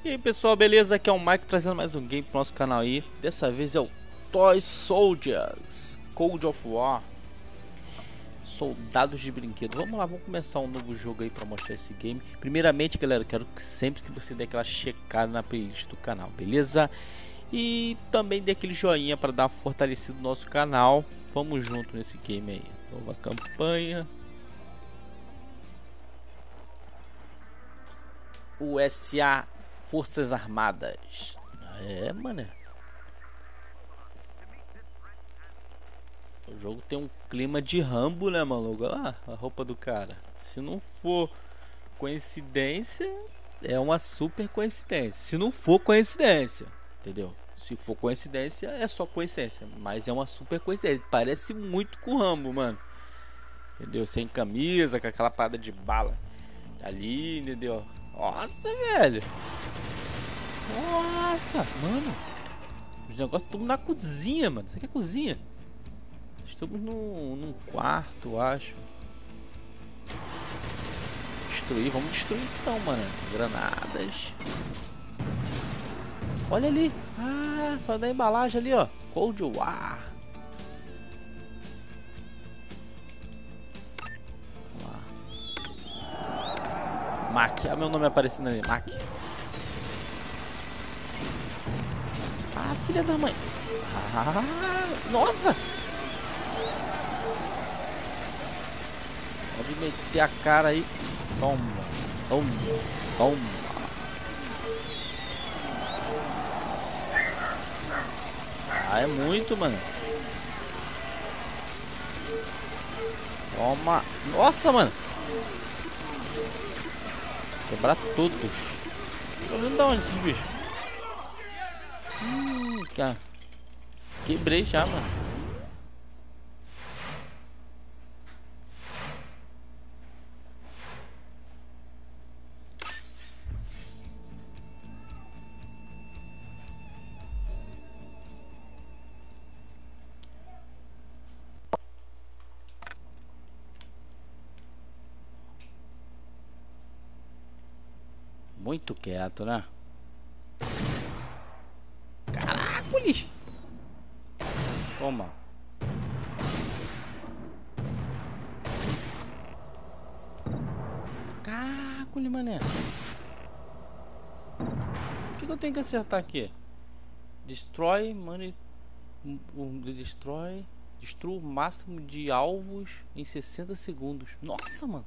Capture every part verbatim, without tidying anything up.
E aí pessoal, beleza? Aqui é o Mike trazendo mais um game pro nosso canal aí. Dessa vez é o Toy Soldiers Cold of War, Soldados de Brinquedo. Vamos lá, vamos começar um novo jogo aí pra mostrar esse game. Primeiramente, galera, quero que sempre que você dê aquela checada na playlist do canal, beleza? E também dê aquele joinha para dar uma fortalecida no nosso canal. Vamos junto nesse game aí. Nova campanha. U S A Forças Armadas. É, mano. O jogo tem um clima de Rambo, né, mano? Olha lá a roupa do cara. Se não for coincidência, é uma super coincidência. Se não for coincidência, entendeu? Se for coincidência, é só coincidência. Mas é uma super coincidência. Parece muito com o Rambo, mano. Entendeu? Sem camisa, com aquela parada de bala ali, entendeu? Nossa, velho. Nossa, mano. Os negócios estão na cozinha, mano. Isso aqui é cozinha. Estamos num, num quarto, acho. Destruir, vamos destruir então, mano. Granadas. Olha ali. Ah, só da embalagem ali, ó. Cold War. Mac, olha meu nome aparecendo ali, Mac. Ah, filha da mãe. Ah, nossa! Pode meter a cara aí. Toma, toma, toma. Ah, é muito, mano. Toma. Nossa, mano. Quebrar todos. Tô vendo de onde esses bichos. Hum, cara. Quebrei já, mano. Muito quieto, né? Caracoles! Toma. Caracoles, mané. O que, que eu tenho que acertar aqui? Destrói, money, destrói, destrua o máximo de alvos em sessenta segundos. Nossa, mano.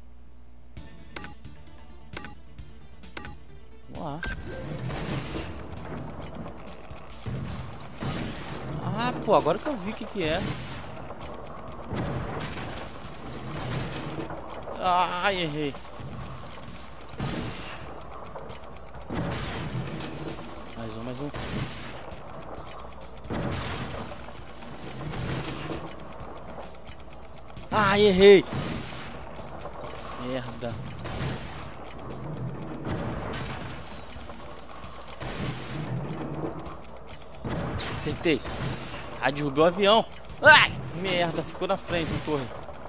Vamos lá. Ah, pô, agora que eu vi o que que é. Ai, errei. Mais um, mais um. Ai, errei. Merda. Acertei. Ah, derrubou o avião. Ai, merda, ficou na frente a torre.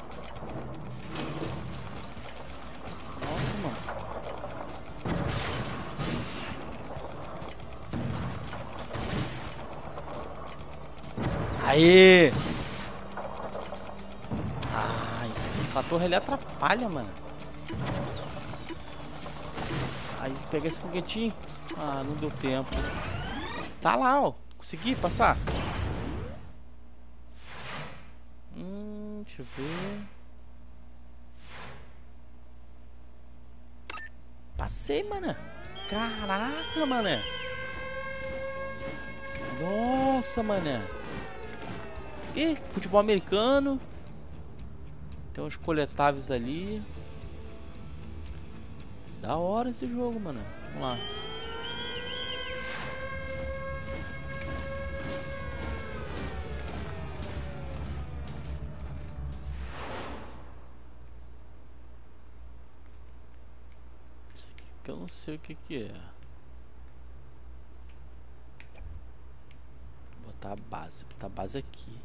Nossa, mano. Aê! Ai, a torre ali atrapalha, mano. Aí pega esse foguetinho. Ah, não deu tempo. Tá lá, ó. Consegui passar? Hum, deixa eu ver. Passei, mano. Caraca, mano. Nossa, mano. Ih, futebol americano. Tem uns coletáveis ali. Da hora esse jogo, mano. Vamos lá. Que eu não sei o que que é. Vou botar a base, botar a base aqui.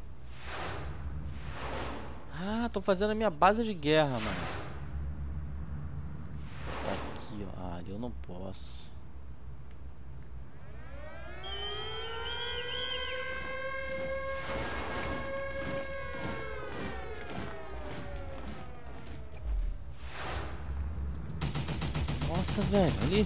Ah, tô fazendo a minha base de guerra, mano. Vou botar aqui, ó. Ah, ali eu não posso. Nossa, velho, ali.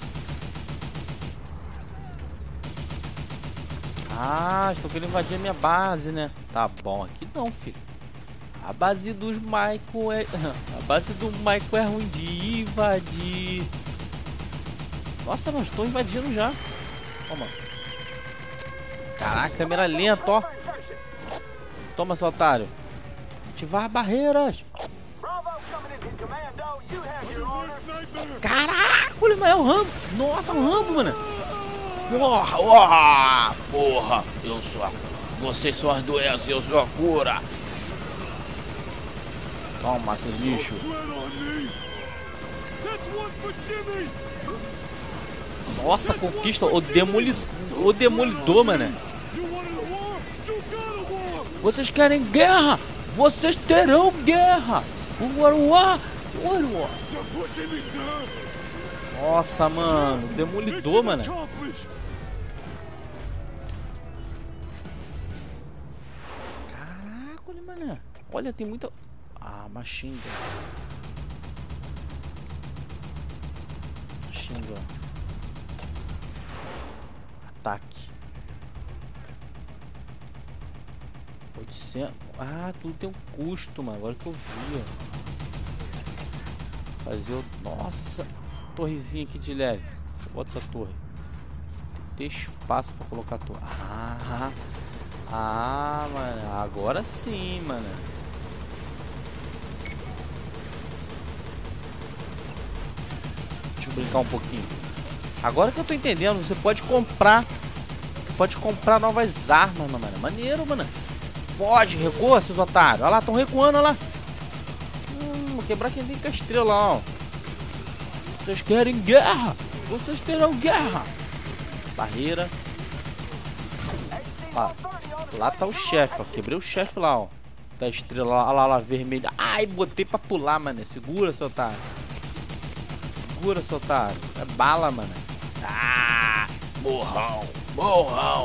Ah, estou querendo invadir a minha base, né? Tá bom, aqui não, filho. A base dos Michael é... A base do Michael é ruim de invadir. Nossa, mas estou invadindo já. Ó, mano. Caraca, câmera lenta, ó. Toma, seu otário. Ativar barreiras. Caraca, olha, mas é o Rambo. Nossa, um Rambo, mano. Porra, porra, porra. Eu sou a... Vocês são as doenças, eu sou a cura. Toma, seus lixos. Nossa, conquista o demolidor, o demolidor, mano. Vocês querem guerra? Vocês terão guerra. War, war, war, war. Nossa, mano, demolidor, mano. Caraca, olha, mano. Olha, tem muita... Ah, machine gun. Machine gun. Ataque. oitocentos. Ah, tudo tem um custo, mano. Agora que eu vi, ó. Fazer o... Nossa, essa torrezinha aqui de leve. Bota essa torre. Tem que ter espaço pra colocar a torre. Ah, ah, mano. Agora sim, mano. Deixa eu brincar um pouquinho. Agora que eu tô entendendo, você pode comprar. Você pode comprar novas armas, mano. Maneiro, mano. Foge, recua, seus otários. Olha lá, estão recuando, olha lá. Hum, vou quebrar quem vem com a estrela, ó. Vocês querem guerra? Vocês terão guerra. Barreira. Ó, lá tá o chefe, ó. Quebrei o chefe lá, ó. Da estrela lá, lá, lá, vermelha. Ai, botei pra pular, mano. Segura, seu otário. Segura, seu otário. É bala, mano. Ah, morrão, morrão.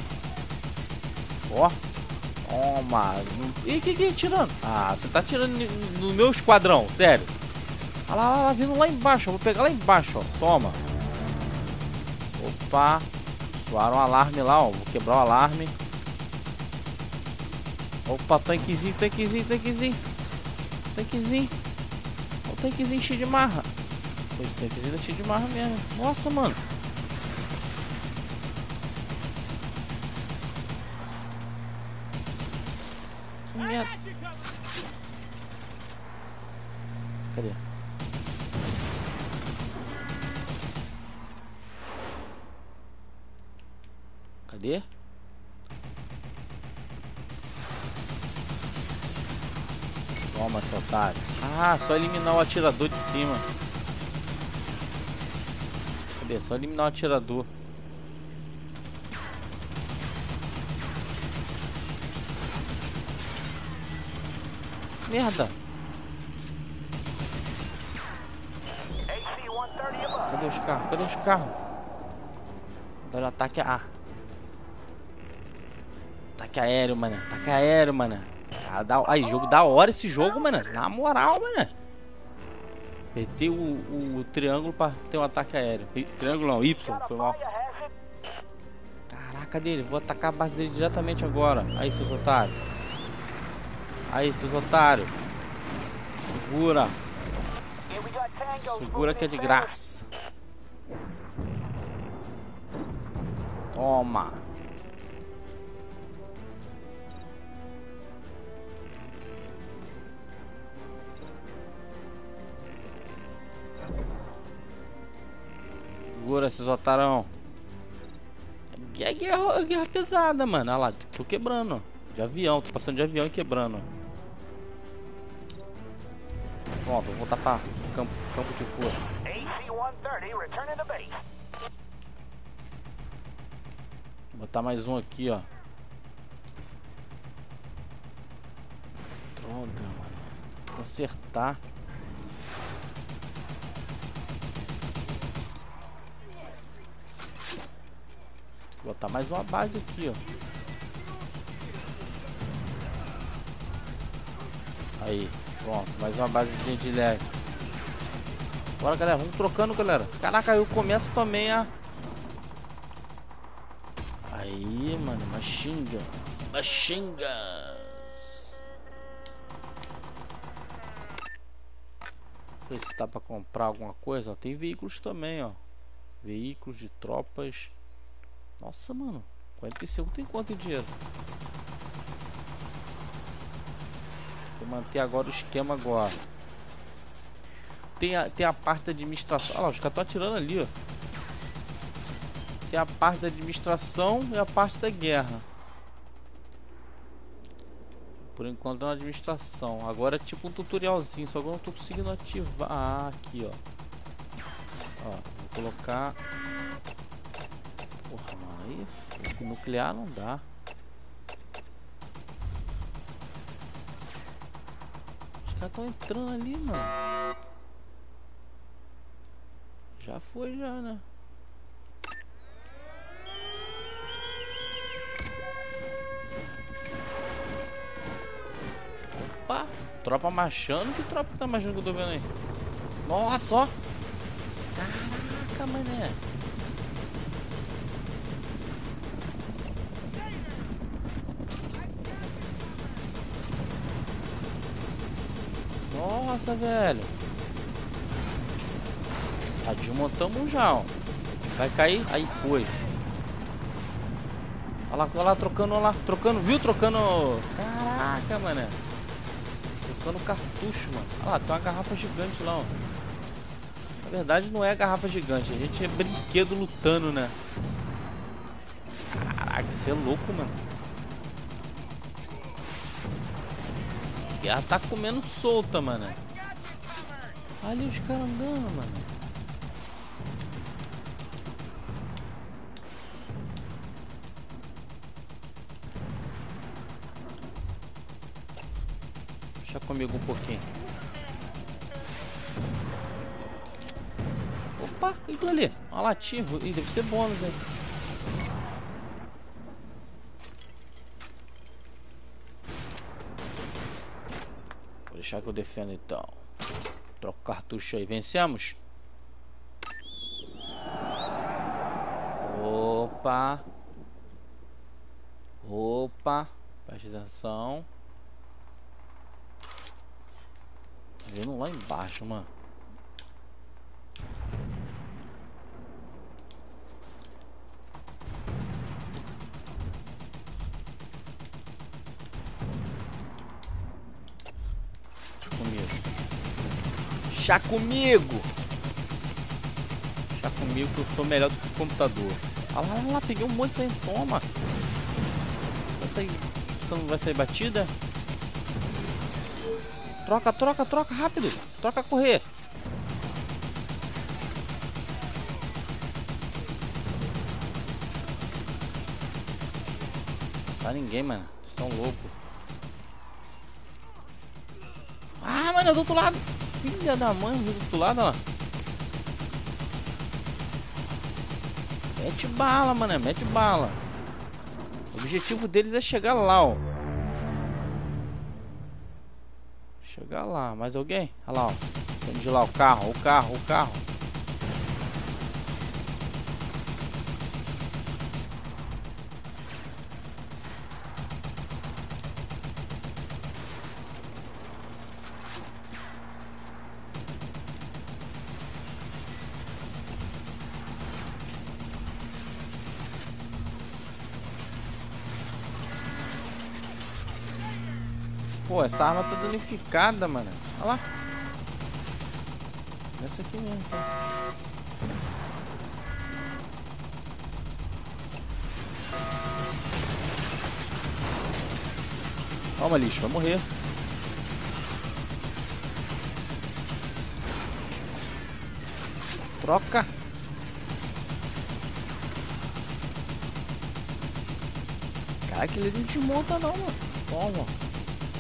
Ó. Toma. E que que tirando? Ah, você tá tirando no meu esquadrão, sério. Olha lá, lá, lá, vindo lá embaixo. Eu vou pegar lá embaixo, ó. Toma. Opa. Soaram um alarme lá, ó. Vou quebrar o alarme. Opa, tanquezinho, tanquezinho, tanquezinho. Tanquezinho. Olha o tanquezinho cheio de marra. Esse tanquezinho tá cheio de marra mesmo. Nossa, mano. Que merda. Cadê? Cadê? Toma, seu otário. Ah, só eliminar o atirador de cima. Cadê? Só eliminar o atirador. Merda. Cadê os carros? Cadê os carros? Dá um ataque a... Ataque aéreo, mano. Ataque aéreo, mano. Cara, da... Aí, jogo da hora esse jogo, mano. Na moral, mano. Apertei o, o, o triângulo pra ter um ataque aéreo. Triângulo não, Y, foi mal. Caraca dele, vou atacar a base dele diretamente agora. Aí, seus otários. Aí, seus otários. Segura. Segura que é de graça. Toma. Segura, esses otarão. É guerra, guerra pesada, mano. Olha lá, tô quebrando. De avião, tô passando de avião e quebrando. Pronto, vou voltar pra campo, campo de força. Vou botar mais um aqui, ó. Droga, mano. Consertar. Vou botar mais uma base aqui, ó. Aí, pronto, mais uma basezinha de leve. Bora, galera. Vamos trocando, galera. Caraca, eu começo também a... Aí, mano. Machine Guns. Machine Guns. Ver se dá pra comprar alguma coisa. Ó, tem veículos também, ó. Veículos de tropas. Nossa, mano. quarenta e cinco tem quanto em dinheiro? Vou manter agora o esquema agora. Tem a, tem a parte da administração. Olha lá, os caras estão atirando ali, ó. Tem a parte da administração e a parte da guerra. Por enquanto na administração. Agora é tipo um tutorialzinho, só que eu não tô conseguindo ativar. Ah, aqui, ó. Ó, vou colocar... Porra, mano, aí nuclear não dá. Os caras estão entrando ali, mano. Já foi, já, né? Opa! Tropa marchando? Que tropa que tá marchando que eu tô vendo aí? Nossa, ó! Caraca, mané! Nossa, velho! Ah, desmontamos já, ó. Vai cair? Aí foi. Olha lá, olha lá, trocando, olha lá, trocando, viu? Trocando. Caraca, mano. Trocando cartucho, mano. Olha lá, tem uma garrafa gigante lá, ó. Na verdade não é garrafa gigante, a gente é brinquedo lutando, né? Caraca, isso é louco, mano. A guerra tá comendo solta, mano. Olha ali os caras andando, mano. Deixa comigo um pouquinho. Opa, e aquilo ali? Uma latinha. Ih, deve ser bônus, hein? Vou deixar que eu defendo então. Troca o cartucho aí. Vencemos? Opa. Opa. Presta atenção. Tá vendo lá embaixo, mano. Chá comigo. Chá comigo que eu sou melhor do que o computador. Olha lá, olha lá, peguei um monte de aí. Toma. Vai sair. Você não vai sair batida? Troca, troca, troca, rápido. Troca, correr. Não sai ninguém, mano. Vocês estão loucos. Ah, mano, é do outro lado. Filha da mãe, do outro lado, ó. Mete bala, mano, mete bala. O objetivo deles é chegar lá, ó. Chegar lá, mais alguém? Olha lá, ó. Vamos de lá, o carro, o carro, o carro. Pô, essa arma tá danificada, mano. Olha lá. Essa aqui mesmo, tá? Calma, lixo, vai morrer. Troca. Caraca, ele não desmonta não, mano. Toma.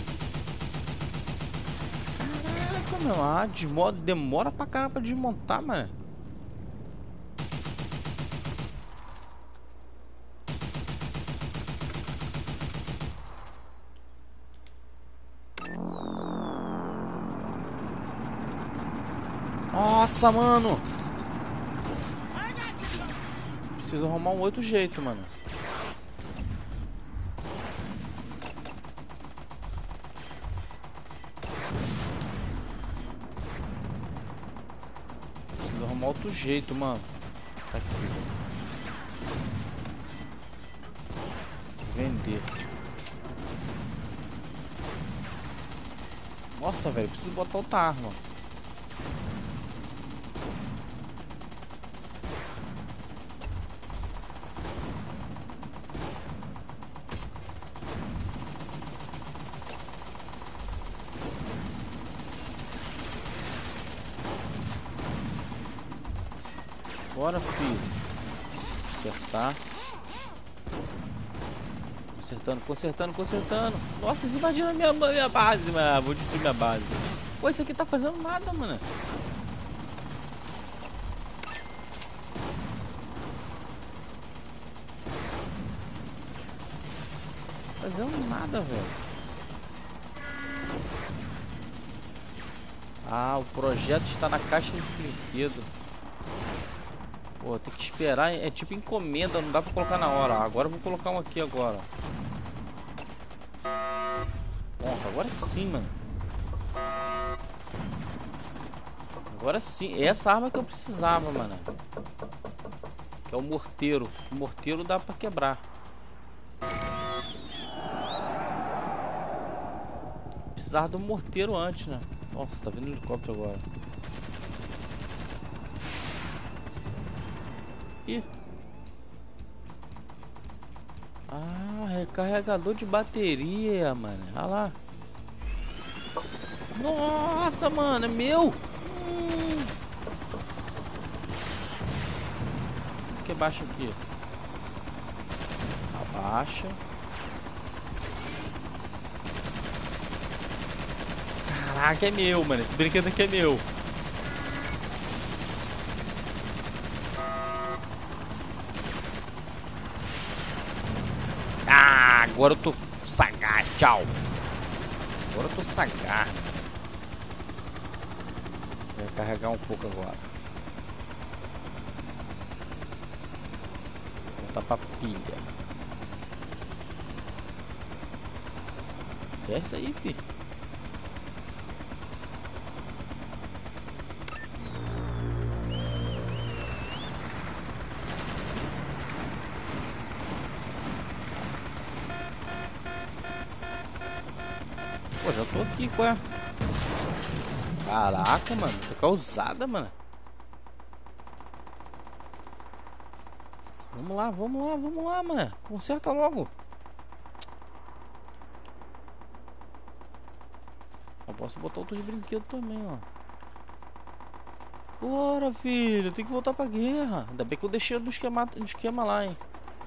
Não, ah, desmo... demora pra caramba pra desmontar, mano. Nossa, mano. Preciso arrumar um outro jeito, mano. Preciso arrumar outro jeito, mano. Tá aqui. Vender. Nossa, velho, preciso botar outra arma. Bora, filho. Acertar. Consertando, consertando, consertando. Nossa, eles invadiram a minha, minha base, mano. Vou destruir minha base. Pô, isso aqui tá fazendo nada, mano. Fazendo nada, velho. Ah, o projeto está na caixa de brinquedo. Pô, tem que esperar. É tipo encomenda, não dá pra colocar na hora. Agora eu vou colocar um aqui agora. Pronto, agora sim, mano. Agora sim. Essa arma que eu precisava, mano. Que é o morteiro. O morteiro dá pra quebrar. Precisava do morteiro antes, né? Nossa, tá vindo um helicóptero agora. Ih. Ah, recarregador de bateria, mano. Olha lá. Nossa, mano, é meu. Hum. Que baixa aqui. Abaixa. Caraca, é meu, mano. Esse brinquedo aqui é meu. Ah, agora eu tô sagaz. Tchau. Agora eu tô sagaz. Vou carregar um pouco agora. Vou voltar pra pilha. Desce aí, filho. Pô, já tô aqui, qual é? Caraca, mano, tô causada, mano. Vamos lá, vamos lá, vamos lá, mano. Conserta logo. Eu posso botar outros brinquedos também, ó. Bora, filho, tem que voltar pra guerra. Ainda bem que eu deixei do esquema, do esquema lá, hein.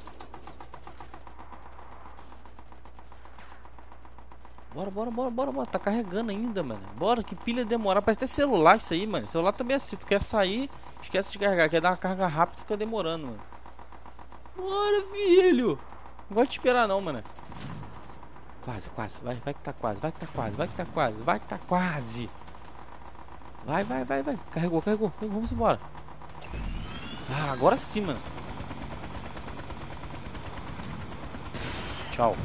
Bora, bora, bora, bora, bora. Tá carregando ainda, mano. Bora, que pilha demorar. Parece até celular isso aí, mano. Celular também é assim. Tu quer sair, esquece de carregar. Quer dar uma carga rápida, fica demorando, mano. Bora, filho. Não gosto de esperar não, mano. Quase, quase. Vai, vai que tá quase. Vai que tá quase. Vai que tá quase. Vai que tá quase. Vai, vai, vai, vai. Carregou, carregou. Vamos embora. Ah, agora sim, mano. Tchau.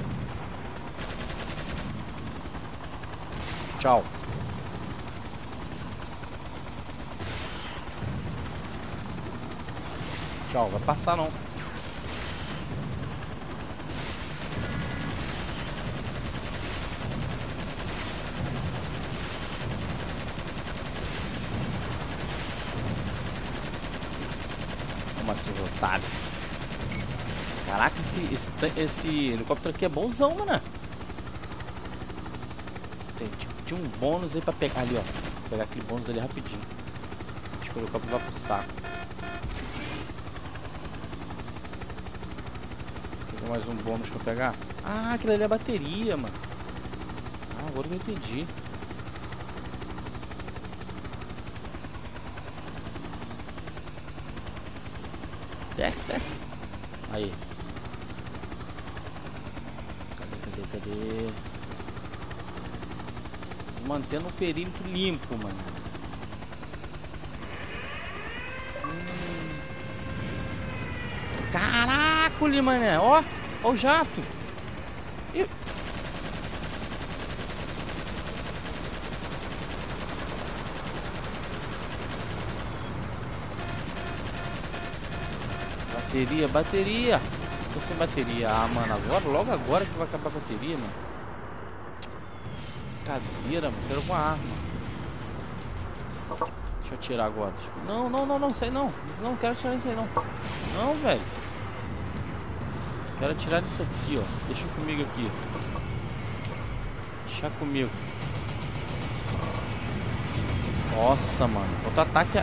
Tchau. Tchau, vai passar não. Toma, seu otário. Caraca, esse, esse, esse helicóptero aqui é bonzão, mano. Tem, tinha um bônus aí pra pegar ali, ó. Vou pegar aquele bônus ali rapidinho. Acho que o helicóptero vai pro saco. Tem mais um bônus pra pegar. Ah, aquilo ali é a bateria, mano. Ah, agora eu entendi. Desce, desce. Aí. Cadê, cadê, cadê? Mantendo o perímetro limpo, mano. Caracoles, mané. Ó, ó o jato. Ih. Bateria, bateria. Tô sem bateria. Ah, mano, agora, logo agora que vai acabar a bateria, mano. Cadeira, mano. Quero uma arma. Deixa eu tirar agora. Não, não, não, não, isso aí não. Não quero tirar isso aí não. Não, velho. Quero tirar isso aqui, ó. Deixa comigo aqui. Deixa comigo. Nossa, mano. Outro ataque. A...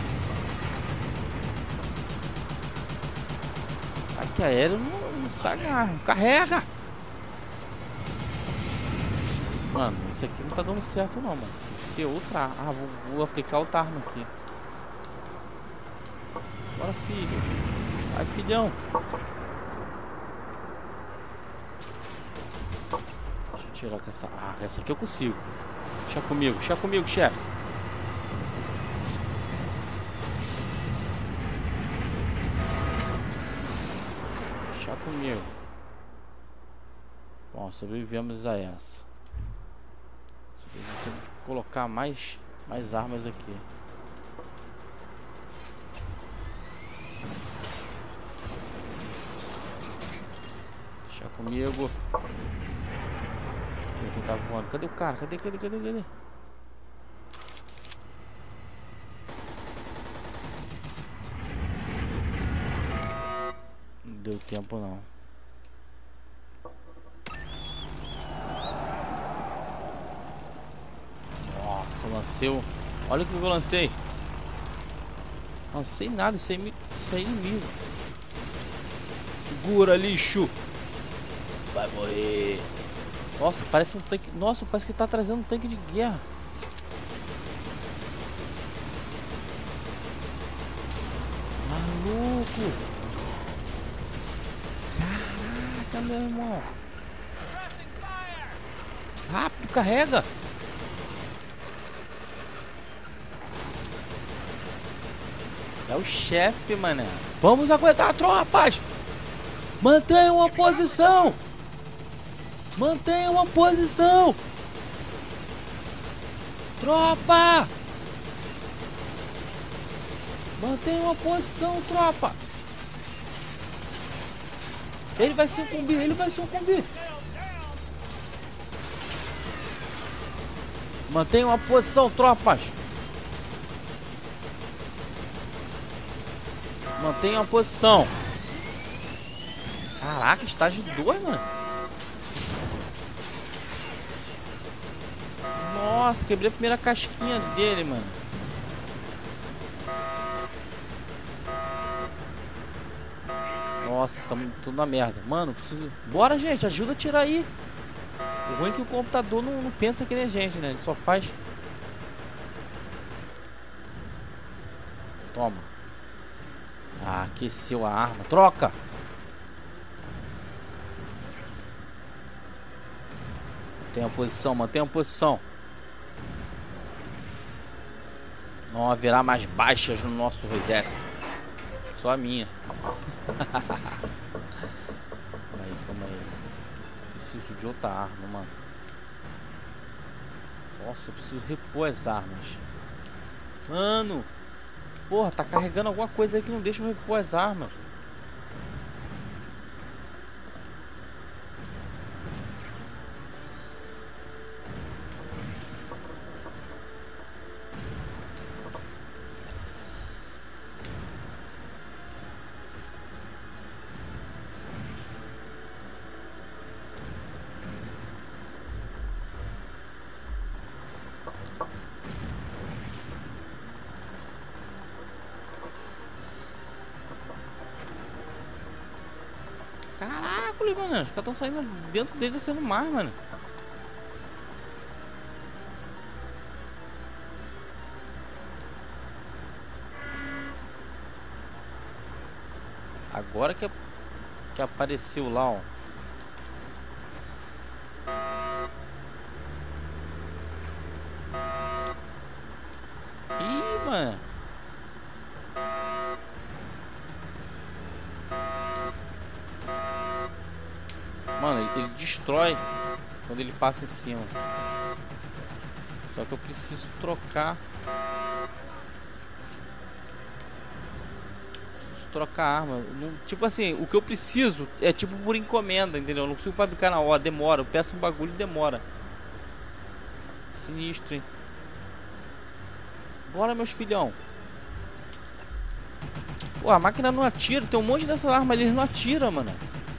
Ataque aéreo não, não sai arma. Carrega! Mano, isso aqui não tá dando certo não, mano. Tem que ser outra. Ah, vou, vou aplicar outra arma aqui. Bora, filho. Vai, filhão. Deixa eu tirar com essa. Ah, essa aqui eu consigo. Deixa comigo, deixa comigo, chefe. Deixa comigo. Bom, sobrevivemos a essa. Temos que colocar mais, mais armas aqui. Deixa comigo. Quem tá voando? Cadê o cara? Cadê, cadê, cadê, cadê? Não deu tempo não. Nossa, lancei o... Olha o que eu lancei. Lancei nada, isso aí, isso aí é inimigo. Segura, lixo. Vai morrer. Nossa, parece um tanque. Nossa, parece que tá trazendo um tanque de guerra. Maluco. Caraca, meu irmão. Rápido, carrega. É o chefe, mané. Vamos aguentar, tropas. Mantenha uma posição. Mantenha uma posição. Tropa. Mantenha uma posição, tropa. Ele vai sucumbir, ele vai sucumbir. Mantenha uma posição, tropas. Mantenha uma posição. Caraca, estágio dois, mano. Nossa, quebrei a primeira casquinha dele, mano. Nossa, estamos tudo na merda. Mano, preciso... Bora, gente, ajuda a tirar aí. O ruim é que o computador não, não pensa que nem a gente, né? Ele só faz... Toma. Ah, aqueceu a arma. Troca! Mantenha a posição, mantenha a posição. Não haverá mais baixas no nosso exército. Só a minha. Calma aí, calma aí. Preciso de outra arma, mano. Nossa, eu preciso repor as armas. Mano! Porra, tá carregando alguma coisa aí que não deixa eu repor as armas. Caraca, mano, os caras estão saindo dentro dele sendo mais, mano. Agora que, que apareceu lá, ó. Ih, mano. Mano, ele, ele destrói quando ele passa em cima. Só que eu preciso trocar. Preciso trocar a arma. Não, tipo assim, o que eu preciso é tipo por encomenda, entendeu? Eu não consigo fabricar na hora, demora. Eu peço um bagulho e demora. Sinistro, hein? Bora, meus filhão. Pô, a máquina não atira. Tem um monte dessas armas ali, eles não atiram, mano.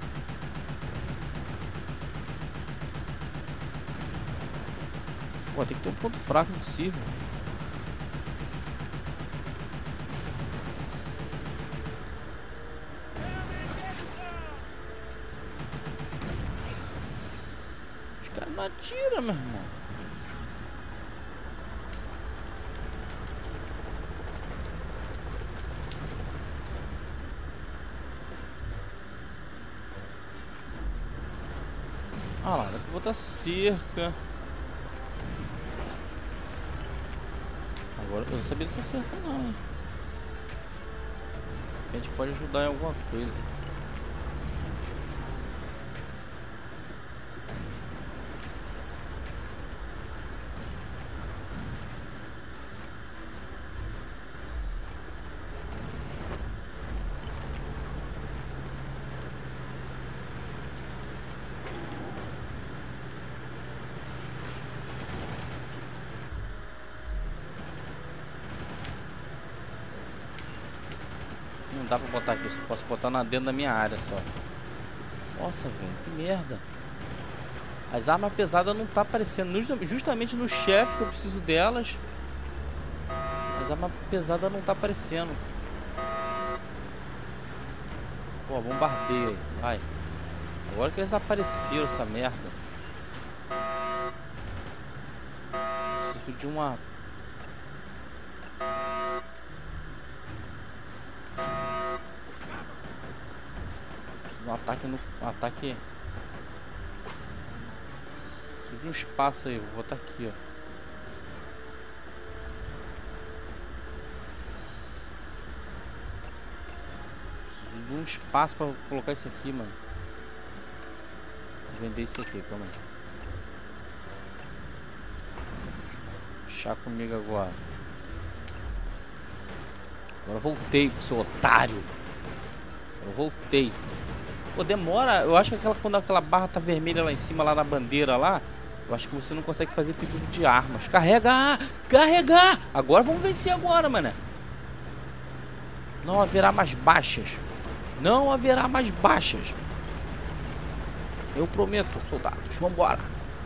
Pô, tem que ter um ponto fraco impossível. Os caras não atiram, meu irmão. Ah lá, dá pra botar cerca. Agora eu não sabia dessa cerca não, hein? A gente pode ajudar em alguma coisa. Não dá pra botar aqui, só posso botar na dentro da minha área só. Nossa, velho, que merda. As armas pesadas não tá aparecendo. Justamente no chefe que eu preciso delas. As armas pesadas não tá aparecendo. Pô, bombardeio aí, vai. Agora que eles apareceram, essa merda. Preciso de uma... Um ataque no... Um ataque... Preciso de um espaço aí, vou botar aqui, ó. Preciso de um espaço pra colocar isso aqui, mano. Vou vender isso aqui, calma aí. Chá comigo agora. Agora eu voltei pro seu otário. Eu voltei. Pô, demora. Eu acho que aquela, quando aquela barra tá vermelha lá em cima, lá na bandeira lá, eu acho que você não consegue fazer pedido de armas. Carrega! Carregar! Agora vamos vencer agora, mano. Não haverá mais baixas. Não haverá mais baixas. Eu prometo, soldados. Vambora.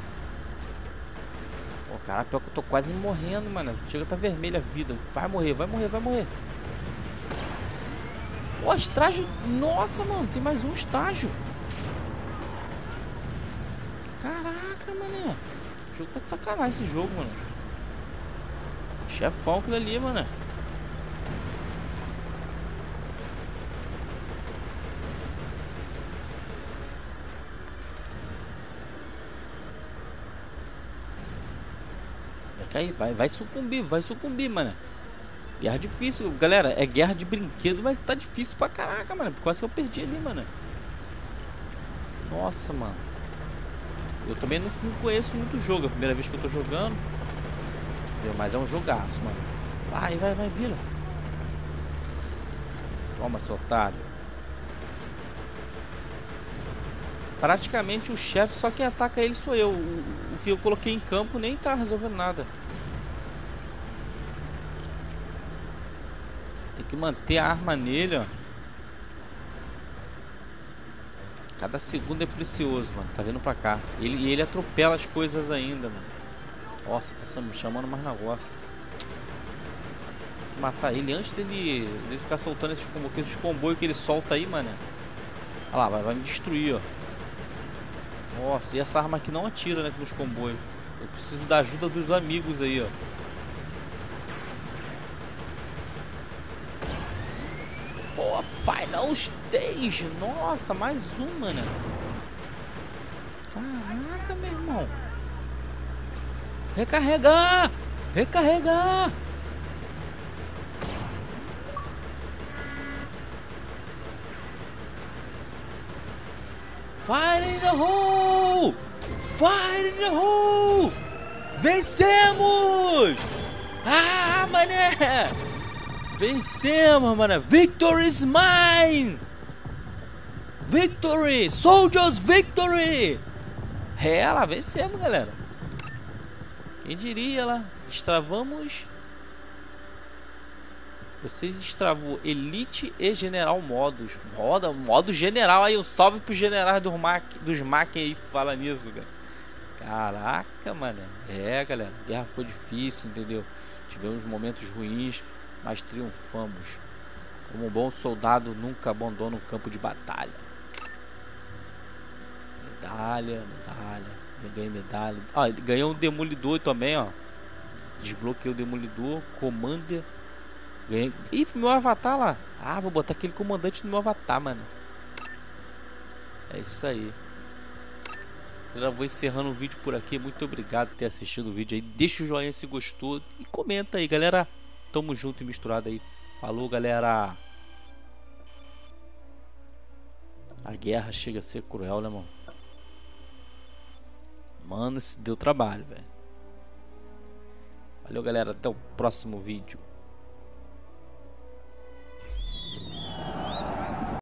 Pô, cara, pior que eu tô quase morrendo, mano. Chega, tá vermelha a vida. Vai morrer, vai morrer, vai morrer. Ó, estágio. Nossa, mano, tem mais um estágio. Caraca, mané. O jogo tá de sacanagem esse jogo, mano. Chefão aquilo ali, mano. Vai cair, vai, vai sucumbir, vai sucumbir, mano. Guerra difícil, galera, é guerra de brinquedo, mas tá difícil pra caraca, mano. Quase que eu perdi ali, mano. Nossa, mano. Eu também não, não conheço muito o jogo, é a primeira vez que eu tô jogando. Mas é um jogaço, mano. Vai, vai, vai, vira. Toma, seu otário. Praticamente o chefe, só quem ataca ele sou eu. O, o que eu coloquei em campo nem tá resolvendo nada. Tem que manter a arma nele, ó. Cada segundo é precioso, mano. Tá vindo pra cá. Ele, e ele atropela as coisas ainda, mano. Nossa, tá chamando mais negócio. Tem que matar ele antes dele, dele ficar soltando esses comboios. Esses comboios que ele solta aí, mano. Olha lá, vai, vai me destruir, ó. Nossa, e essa arma aqui não atira, né, nos comboios. Eu preciso da ajuda dos amigos aí, ó. Pô, Final Stage. Nossa, mais uma, né? Caraca, meu irmão. Recarregar! Recarregar! Fire in the hole! Fire in the hole! Vencemos! Ah, mané! Vencemos, mané! Victory is mine! Victory! Soldiers victory! É, lá, vencemos, galera. Quem diria lá? Destravamos. Vocês destravou Elite e General modos. Moda, modo general aí. Um salve pros generais dos Mac, dos Mac aí que fala nisso, cara. Caraca, mano. É, galera. A guerra foi difícil, entendeu? Tivemos momentos ruins, mas triunfamos. Como um bom soldado nunca abandona um campo de batalha. Medalha, medalha. Ganhei medalha. Ah, ganhei um demolidor também, ó. Desbloqueei o demolidor. Commander. Ganhei. Ih, meu avatar lá. Ah, vou botar aquele comandante no meu avatar, mano. É isso aí. Eu já vou encerrando o vídeo por aqui. Muito obrigado por ter assistido o vídeo aí. Deixa o joinha se gostou. E comenta aí, galera. Tamo junto e misturado aí. Falou, galera. A guerra chega a ser cruel, né, mano? Mano, isso deu trabalho, velho. Valeu, galera. Até o próximo vídeo.